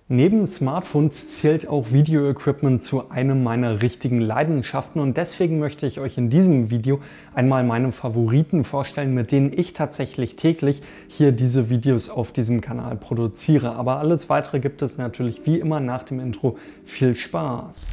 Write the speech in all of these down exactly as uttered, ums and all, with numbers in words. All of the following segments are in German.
Neben Smartphones zählt auch Video-Equipment zu einem meiner richtigen Leidenschaften und deswegen möchte ich euch in diesem Video einmal meine Favoriten vorstellen, mit denen ich tatsächlich täglich hier diese Videos auf diesem Kanal produziere. Aber alles weitere gibt es natürlich wie immer nach dem Intro. Viel Spaß!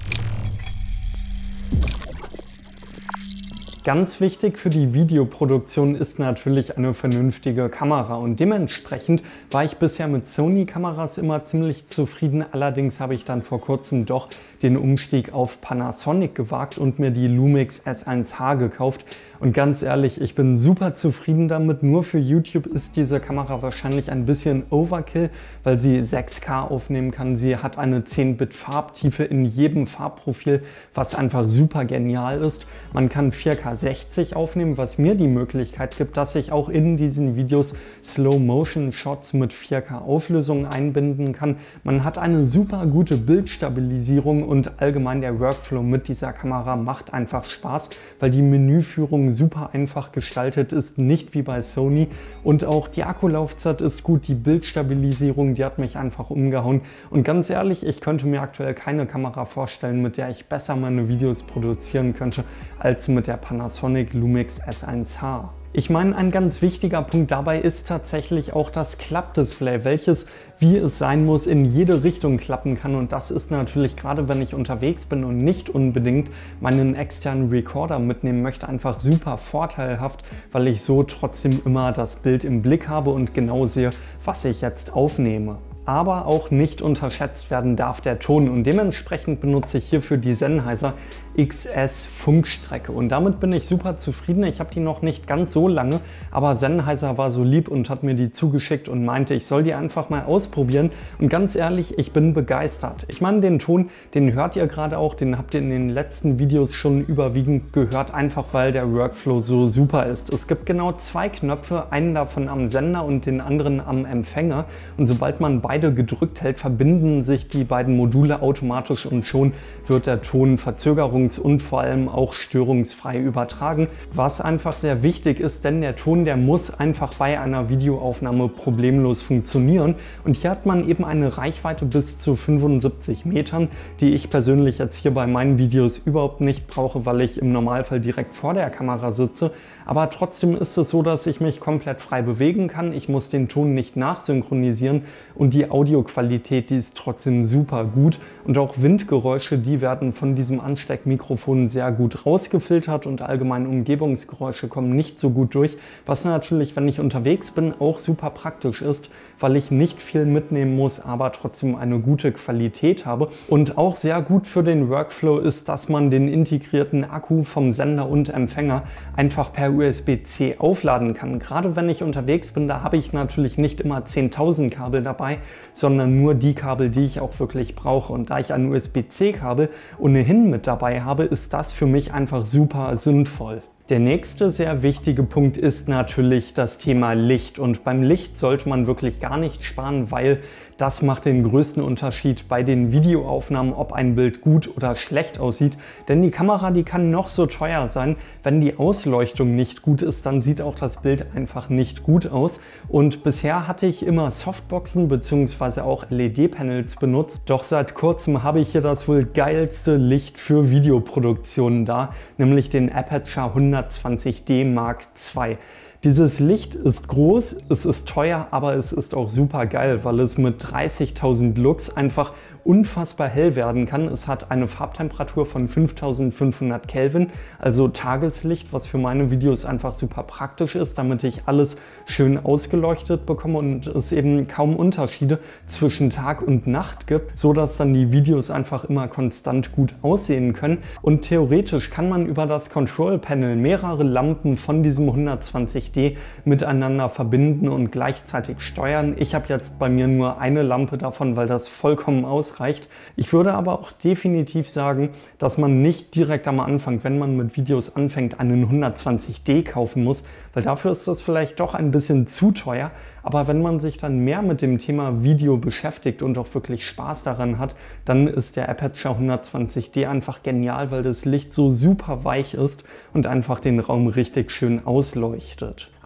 Ganz wichtig für die Videoproduktion ist natürlich eine vernünftige Kamera und dementsprechend war ich bisher mit Sony-Kameras immer ziemlich zufrieden. Allerdings habe ich dann vor kurzem doch den Umstieg auf Panasonic gewagt und mir die Lumix S eins H gekauft. Und ganz ehrlich, ich bin super zufrieden damit. Nur für YouTube ist diese Kamera wahrscheinlich ein bisschen Overkill, weil sie sechs K aufnehmen kann. Sie hat eine zehn Bit Farbtiefe in jedem Farbprofil, was einfach super genial ist. Man kann vier K sechzig aufnehmen, was mir die Möglichkeit gibt, dass ich auch in diesen Videos Slow-Motion-Shots mit vier K Auflösung einbinden kann. Man hat eine super gute Bildstabilisierung und allgemein der Workflow mit dieser Kamera macht einfach Spaß, weil die Menüführung super einfach gestaltet ist, nicht wie bei Sony. Und auch die Akkulaufzeit ist gut, die Bildstabilisierung, die hat mich einfach umgehauen. Und ganz ehrlich, ich könnte mir aktuell keine Kamera vorstellen, mit der ich besser meine Videos produzieren könnte, als mit der Panasonic Lumix S eins H. Ich meine, ein ganz wichtiger Punkt dabei ist tatsächlich auch das Klappdisplay, welches, wie es sein muss, in jede Richtung klappen kann. Und das ist natürlich, gerade wenn ich unterwegs bin und nicht unbedingt meinen externen Recorder mitnehmen möchte, einfach super vorteilhaft, weil ich so trotzdem immer das Bild im Blick habe und genau sehe, was ich jetzt aufnehme. Aber auch nicht unterschätzt werden darf der Ton und dementsprechend benutze ich hierfür die Sennheiser X S Funkstrecke und damit bin ich super zufrieden. Ich habe die noch nicht ganz so lange, aber Sennheiser war so lieb und hat mir die zugeschickt und meinte, ich soll die einfach mal ausprobieren und ganz ehrlich, ich bin begeistert. Ich meine, den Ton, den hört ihr gerade auch, den habt ihr in den letzten Videos schon überwiegend gehört, einfach weil der Workflow so super ist. Es gibt genau zwei Knöpfe, einen davon am Sender und den anderen am Empfänger und sobald man beide beide gedrückt hält, verbinden sich die beiden Module automatisch und schon wird der Ton verzögerungs- und vor allem auch störungsfrei übertragen, was einfach sehr wichtig ist, denn der Ton, der muss einfach bei einer Videoaufnahme problemlos funktionieren und hier hat man eben eine Reichweite bis zu fünfundsiebzig Metern, die ich persönlich jetzt hier bei meinen Videos überhaupt nicht brauche, weil ich im Normalfall direkt vor der Kamera sitze. Aber trotzdem ist es so, dass ich mich komplett frei bewegen kann. Ich muss den Ton nicht nachsynchronisieren und die Audioqualität, die ist trotzdem super gut. Und auch Windgeräusche, die werden von diesem Ansteckmikrofon sehr gut rausgefiltert und allgemein Umgebungsgeräusche kommen nicht so gut durch. Was natürlich, wenn ich unterwegs bin, auch super praktisch ist, weil ich nicht viel mitnehmen muss, aber trotzdem eine gute Qualität habe. Und auch sehr gut für den Workflow ist, dass man den integrierten Akku vom Sender und Empfänger einfach per U S B C aufladen kann. Gerade wenn ich unterwegs bin, da habe ich natürlich nicht immer zehntausend Kabel dabei, sondern nur die Kabel, die ich auch wirklich brauche. Und da ich ein U S B C Kabel ohnehin mit dabei habe, ist das für mich einfach super sinnvoll. Der nächste sehr wichtige Punkt ist natürlich das Thema Licht und beim Licht sollte man wirklich gar nicht sparen, weil das macht den größten Unterschied bei den Videoaufnahmen, ob ein Bild gut oder schlecht aussieht, denn die Kamera, die kann noch so teuer sein, wenn die Ausleuchtung nicht gut ist, dann sieht auch das Bild einfach nicht gut aus und bisher hatte ich immer Softboxen bzw. auch L E D-Panels benutzt, doch seit kurzem habe ich hier das wohl geilste Licht für Videoproduktionen da, nämlich den Aperture hundertzwanzig D Mark zwei. Dieses Licht ist groß, es ist teuer, aber es ist auch super geil, weil es mit dreißigtausend Lux einfach unfassbar hell werden kann. Es hat eine Farbtemperatur von fünftausendfünfhundert Kelvin, also Tageslicht, was für meine Videos einfach super praktisch ist, damit ich alles schön ausgeleuchtet bekomme und es eben kaum Unterschiede zwischen Tag und Nacht gibt, so dass dann die Videos einfach immer konstant gut aussehen können. Und theoretisch kann man über das Control Panel mehrere Lampen von diesem hundertzwanzig D miteinander verbinden und gleichzeitig steuern. Ich habe jetzt bei mir nur eine Lampe davon, weil das vollkommen ausreicht. Ich würde aber auch definitiv sagen, dass man nicht direkt am Anfang, wenn man mit Videos anfängt, einen hundertzwanzig D kaufen muss, weil dafür ist das vielleicht doch ein bisschen zu teuer. Aber wenn man sich dann mehr mit dem Thema Video beschäftigt und auch wirklich Spaß daran hat, dann ist der Aperture hundertzwanzig D einfach genial, weil das Licht so super weich ist und einfach den Raum richtig schön ausleuchtet.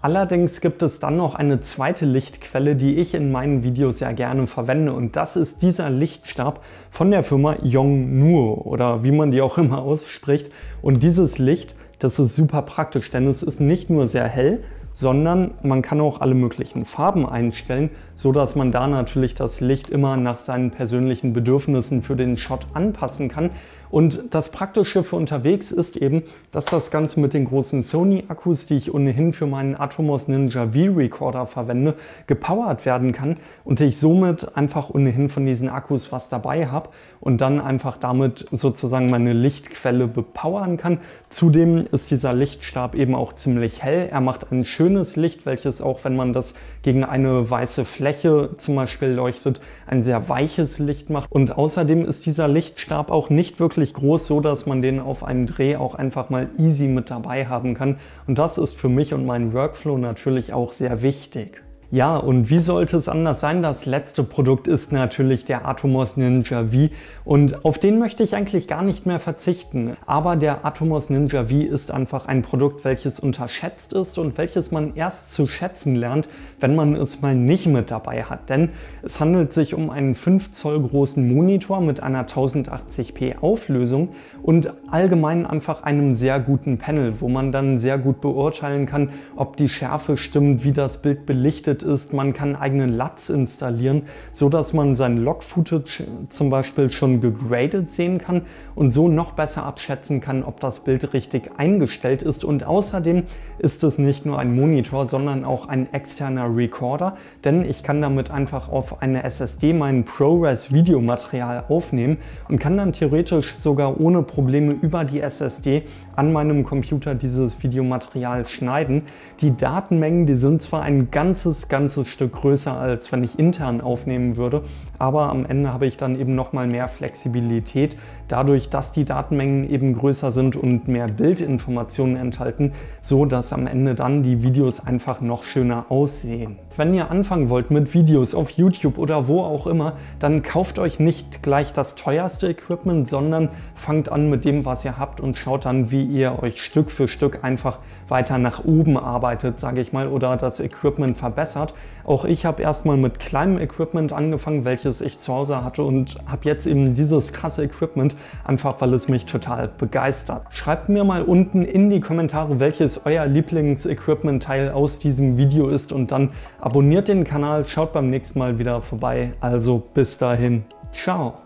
Allerdings gibt es dann noch eine zweite Lichtquelle, die ich in meinen Videos sehr gerne verwende, und das ist dieser Lichtstab von der Firma Yongnuo oder wie man die auch immer ausspricht. Und dieses Licht, das ist super praktisch, denn es ist nicht nur sehr hell, sondern man kann auch alle möglichen Farben einstellen, so dass man da natürlich das Licht immer nach seinen persönlichen Bedürfnissen für den Shot anpassen kann. Und das Praktische für unterwegs ist eben, dass das Ganze mit den großen Sony-Akkus, die ich ohnehin für meinen Atomos Ninja V Recorder verwende, gepowert werden kann und ich somit einfach ohnehin von diesen Akkus was dabei habe und dann einfach damit sozusagen meine Lichtquelle bepowern kann. Zudem ist dieser Lichtstab eben auch ziemlich hell. Er macht ein schönes Licht, welches auch, wenn man das gegen eine weiße Fläche zum Beispiel leuchtet, ein sehr weiches Licht macht. Und außerdem ist dieser Lichtstab auch nicht wirklich groß, so dass man den auf einem Dreh auch einfach mal easy mit dabei haben kann. Und das ist für mich und meinen Workflow natürlich auch sehr wichtig. Ja, und wie sollte es anders sein? Das letzte Produkt ist natürlich der Atomos Ninja V und auf den möchte ich eigentlich gar nicht mehr verzichten. Aber der Atomos Ninja V ist einfach ein Produkt, welches unterschätzt ist und welches man erst zu schätzen lernt, wenn man es mal nicht mit dabei hat. Denn es handelt sich um einen fünf Zoll großen Monitor mit einer tausendachtzig p Auflösung und allgemein einfach einem sehr guten Panel, wo man dann sehr gut beurteilen kann, ob die Schärfe stimmt, wie das Bild belichtet ist. Man kann eigenen L U Ts installieren, so dass man sein Log-Footage zum Beispiel schon gegradet sehen kann und so noch besser abschätzen kann, ob das Bild richtig eingestellt ist. Und außerdem ist es nicht nur ein Monitor, sondern auch ein externer Recorder, denn ich kann damit einfach auf eine S S D mein ProRes-Videomaterial aufnehmen und kann dann theoretisch sogar ohne Probleme über die S S D an meinem Computer dieses Videomaterial schneiden. Die Datenmengen, die sind zwar ein ganzes, ganzes Stück größer, als wenn ich intern aufnehmen würde, aber am Ende habe ich dann eben noch mal mehr Flexibilität, dadurch, dass die Datenmengen eben größer sind und mehr Bildinformationen enthalten, so dass am Ende dann die Videos einfach noch schöner aussehen. Wenn ihr anfangen wollt mit Videos auf YouTube oder wo auch immer, dann kauft euch nicht gleich das teuerste Equipment, sondern fangt an mit dem, was ihr habt und schaut dann, wie ihr euch Stück für Stück einfach weiter nach oben arbeitet, sage ich mal, oder das Equipment verbessert. Auch ich habe erstmal mit kleinem Equipment angefangen, welches ich zu Hause hatte, und habe jetzt eben dieses krasse Equipment, einfach weil es mich total begeistert. Schreibt mir mal unten in die Kommentare, welches euer Lieblings-Equipment-Teil aus diesem Video ist, und dann abonniert den Kanal, schaut beim nächsten Mal wieder vorbei. Also bis dahin, ciao!